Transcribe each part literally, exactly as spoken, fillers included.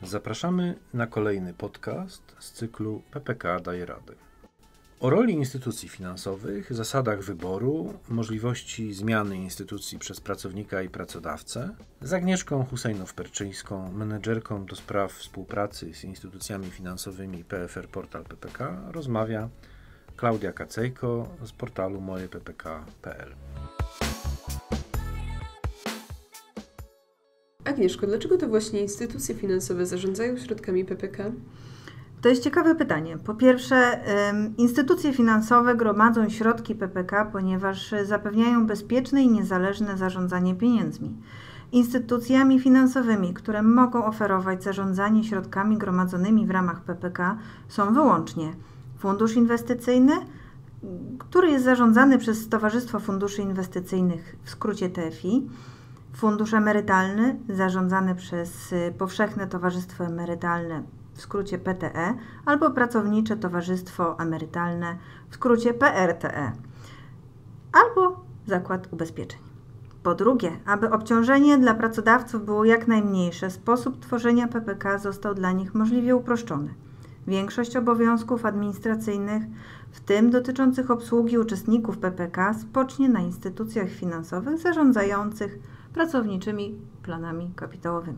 Zapraszamy na kolejny podcast z cyklu P P K daje radę. O roli instytucji finansowych, zasadach wyboru, możliwości zmiany instytucji przez pracownika i pracodawcę z Agnieszką Husajnow-Perczyńską, menedżerką do spraw współpracy z instytucjami finansowymi P F R Portal P P K, rozmawia Klaudia Kacejko z portalu moje p p k kropka p l. Agnieszko, dlaczego to właśnie instytucje finansowe zarządzają środkami P P K? To jest ciekawe pytanie. Po pierwsze, instytucje finansowe gromadzą środki P P K, ponieważ zapewniają bezpieczne i niezależne zarządzanie pieniędzmi. Instytucjami finansowymi, które mogą oferować zarządzanie środkami gromadzonymi w ramach P P K, są wyłącznie fundusz inwestycyjny, który jest zarządzany przez Towarzystwo Funduszy Inwestycyjnych, w skrócie T F I, fundusz emerytalny zarządzany przez Powszechne Towarzystwo Emerytalne, w skrócie P T E, albo Pracownicze Towarzystwo Emerytalne, w skrócie P R T E, albo Zakład Ubezpieczeń. Po drugie, aby obciążenie dla pracodawców było jak najmniejsze, sposób tworzenia P P K został dla nich możliwie uproszczony. Większość obowiązków administracyjnych, w tym dotyczących obsługi uczestników P P K, spocznie na instytucjach finansowych zarządzających pracowniczymi planami kapitałowymi.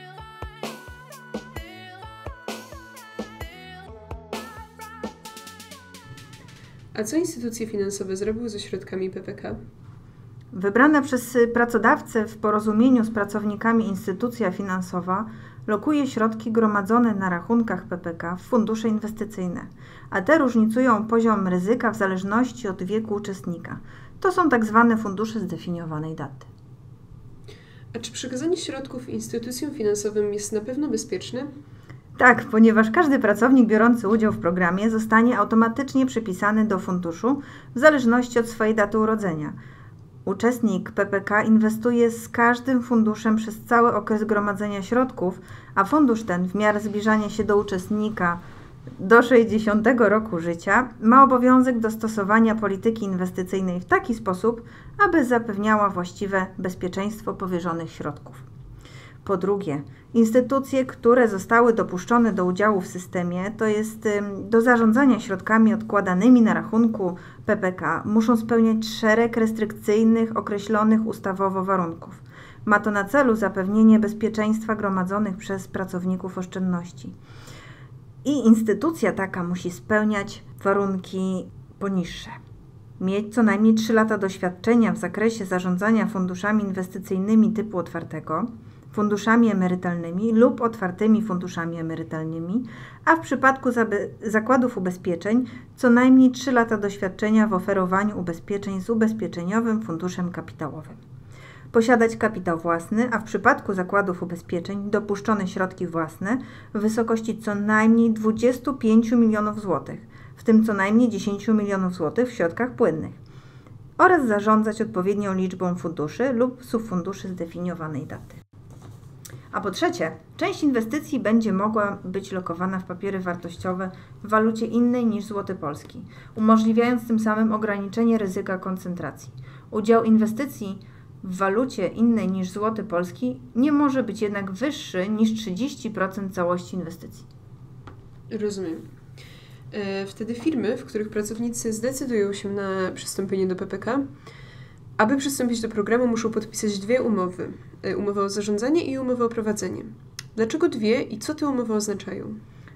A co instytucje finansowe zrobiły ze środkami P P K? Wybrana przez pracodawcę w porozumieniu z pracownikami instytucja finansowa lokuje środki gromadzone na rachunkach P P K w fundusze inwestycyjne, a te różnicują poziom ryzyka w zależności od wieku uczestnika. To są tak zwane fundusze zdefiniowanej daty. A czy przekazanie środków instytucjom finansowym jest na pewno bezpieczne? Tak, ponieważ każdy pracownik biorący udział w programie zostanie automatycznie przypisany do funduszu w zależności od swojej daty urodzenia. Uczestnik P P K inwestuje z każdym funduszem przez cały okres gromadzenia środków, a fundusz ten w miarę zbliżania się do uczestnika do sześćdziesiątego roku życia ma obowiązek dostosowania polityki inwestycyjnej w taki sposób, aby zapewniała właściwe bezpieczeństwo powierzonych środków. Po drugie, instytucje, które zostały dopuszczone do udziału w systemie, to jest do zarządzania środkami odkładanymi na rachunku P P K, muszą spełniać szereg restrykcyjnych, określonych ustawowo warunków. Ma to na celu zapewnienie bezpieczeństwa gromadzonych przez pracowników oszczędności. I instytucja taka musi spełniać warunki poniższe. Mieć co najmniej trzy lata doświadczenia w zakresie zarządzania funduszami inwestycyjnymi typu otwartego, funduszami emerytalnymi lub otwartymi funduszami emerytalnymi, a w przypadku zakładów ubezpieczeń co najmniej trzy lata doświadczenia w oferowaniu ubezpieczeń z ubezpieczeniowym funduszem kapitałowym. Posiadać kapitał własny, a w przypadku zakładów ubezpieczeń dopuszczone środki własne w wysokości co najmniej dwadzieścia pięć milionów złotych, w tym co najmniej dziesięć milionów złotych w środkach płynnych, oraz zarządzać odpowiednią liczbą funduszy lub subfunduszy zdefiniowanej daty. A po trzecie, część inwestycji będzie mogła być lokowana w papiery wartościowe w walucie innej niż złoty polski, umożliwiając tym samym ograniczenie ryzyka koncentracji. Udział inwestycji w walucie innej niż złoty polski nie może być jednak wyższy niż trzydzieści procent całości inwestycji. Rozumiem. Wtedy firmy, w których pracownicy zdecydują się na przystąpienie do P P K, aby przystąpić do programu, muszą podpisać dwie umowy. Umowę o zarządzanie i umowę o prowadzenie. Dlaczego dwie i co te umowy oznaczają?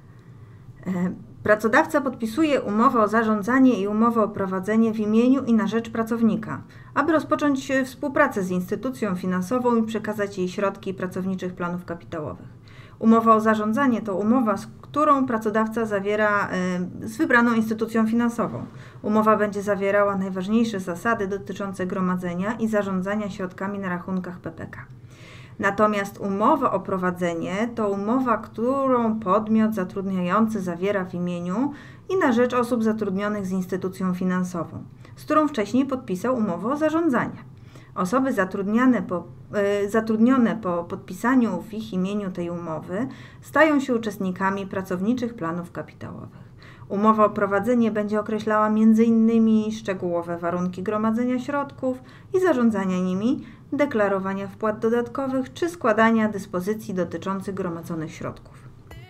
Pracodawca podpisuje umowę o zarządzanie i umowę o prowadzenie w imieniu i na rzecz pracownika, aby rozpocząć współpracę z instytucją finansową i przekazać jej środki pracowniczych planów kapitałowych. Umowa o zarządzanie to umowa, z którą pracodawca zawiera z wybraną instytucją finansową. Umowa będzie zawierała najważniejsze zasady dotyczące gromadzenia i zarządzania środkami na rachunkach P P K. Natomiast umowa o prowadzenie to umowa, którą podmiot zatrudniający zawiera w imieniu i na rzecz osób zatrudnionych z instytucją finansową, z którą wcześniej podpisał umowę o zarządzanie. Osoby zatrudnione po, y, zatrudnione po podpisaniu w ich imieniu tej umowy stają się uczestnikami pracowniczych planów kapitałowych. Umowa o prowadzenie będzie określała między innymi szczegółowe warunki gromadzenia środków i zarządzania nimi, deklarowania wpłat dodatkowych czy składania dyspozycji dotyczących gromadzonych środków.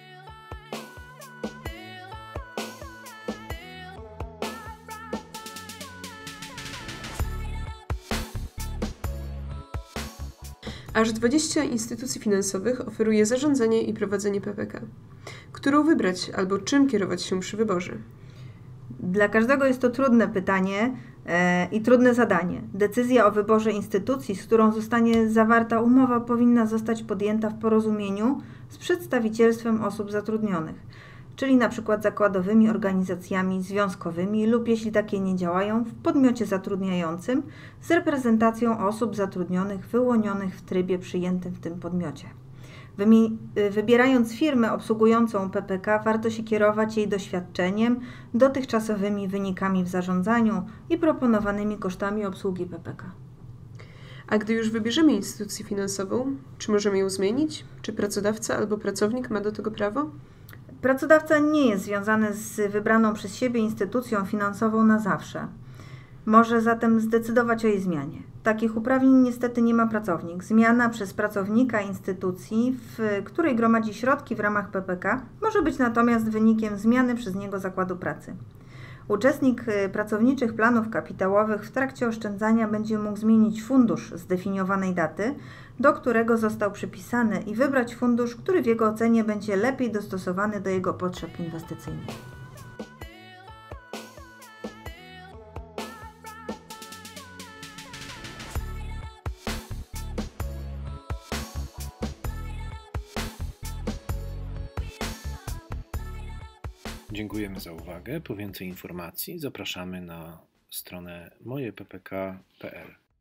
Aż dwadzieścia instytucji finansowych oferuje zarządzanie i prowadzenie P P K. Którą wybrać albo czym kierować się przy wyborze? Dla każdego jest to trudne pytanie e, i trudne zadanie. Decyzja o wyborze instytucji, z którą zostanie zawarta umowa, powinna zostać podjęta w porozumieniu z przedstawicielstwem osób zatrudnionych, czyli na przykład zakładowymi organizacjami związkowymi lub, jeśli takie nie działają, w podmiocie zatrudniającym z reprezentacją osób zatrudnionych wyłonionych w trybie przyjętym w tym podmiocie. Wymi- wybierając firmę obsługującą P P K, warto się kierować jej doświadczeniem, dotychczasowymi wynikami w zarządzaniu i proponowanymi kosztami obsługi P P K. A gdy już wybierzemy instytucję finansową, czy możemy ją zmienić? Czy pracodawca albo pracownik ma do tego prawo? Pracodawca nie jest związany z wybraną przez siebie instytucją finansową na zawsze. Może zatem zdecydować o jej zmianie. Takich uprawnień niestety nie ma pracownik. Zmiana przez pracownika instytucji, w której gromadzi środki w ramach P P K, może być natomiast wynikiem zmiany przez niego zakładu pracy. Uczestnik pracowniczych planów kapitałowych w trakcie oszczędzania będzie mógł zmienić fundusz zdefiniowanej daty, do którego został przypisany, i wybrać fundusz, który w jego ocenie będzie lepiej dostosowany do jego potrzeb inwestycyjnych. Dziękujemy za uwagę. Po więcej informacji zapraszamy na stronę moje p p k kropka p l.